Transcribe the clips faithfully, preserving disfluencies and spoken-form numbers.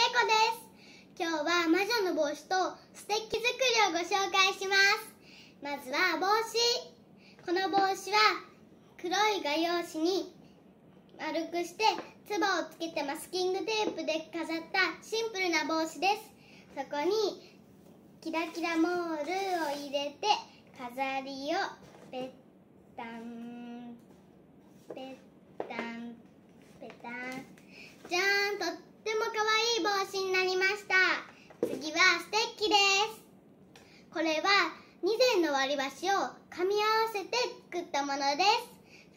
こです。今日は魔女の帽子とステッキ作りをご紹介します。まずは帽子。この帽子は黒い画用紙に丸くしてつばをつけてマスキングテープで飾ったシンプルな帽子です。そこにキラキラモールを入れて飾りをペッタンペッタンペタン、じゃーん、とっても可愛い帽子になりました。次はステッキです。これはにせんの割り箸を噛み合わせて作ったものです。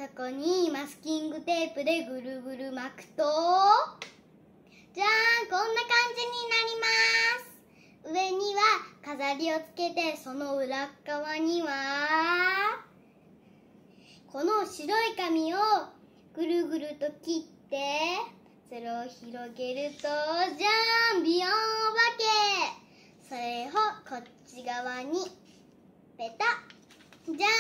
そこにマスキングテープでぐるぐる巻くと、じゃーん、こんな感じになります。上には飾りをつけて、その裏側にはこの白い紙をぐるぐると切って、それを広げると、じゃーん、ビヨーンお化け。それをこっち側にペタッ、じゃ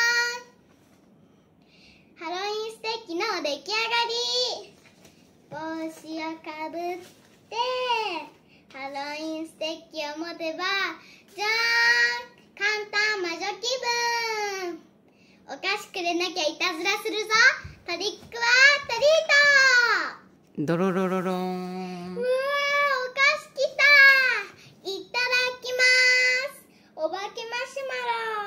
ーん、ハロウィンステッキの出来上がり。帽子をかぶってハロウィンステッキを持てば、じゃーん、簡単魔女気分。お菓子くれなきゃいたずらするぞ。トリックはトリート。 ドロロロローン。 うわー、お菓子きた。いただきます。お化けマシュマロ。